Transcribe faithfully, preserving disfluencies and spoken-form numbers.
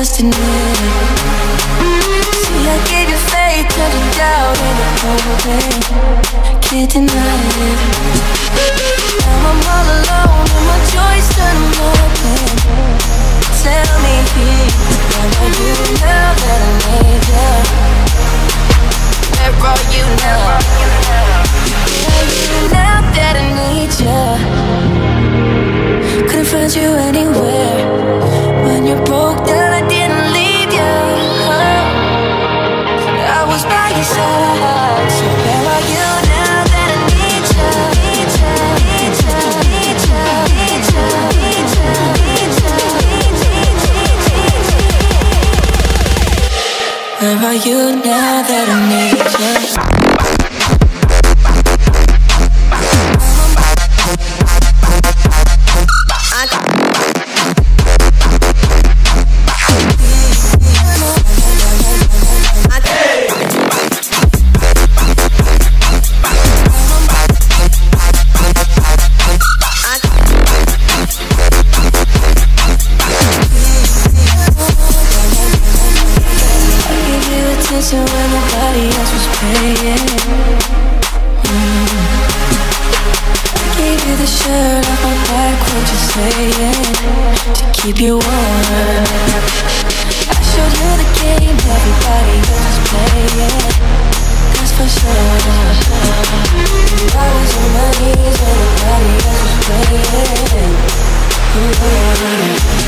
trusting me. See, I gave you faith, turned it down in the whole thing. Can't deny it. Now I'm all alone and my joys turn nothing. Tell me, where are you now that I need you? Where are you now? Where are you now that I need you? Couldn't find you anywhere. When you broke down, I didn't leave you. I was by your side. So where are you now that I need you? Need you, need you, need you, need you, need you, need you, need you. Where are you now that I need you? When nobody else was paying. mm. I gave you the shirt off my back, what you saying? To keep you warm. I showed you the game everybody else was playing. That's for sure. I was on my knees when nobody else was playing. mm.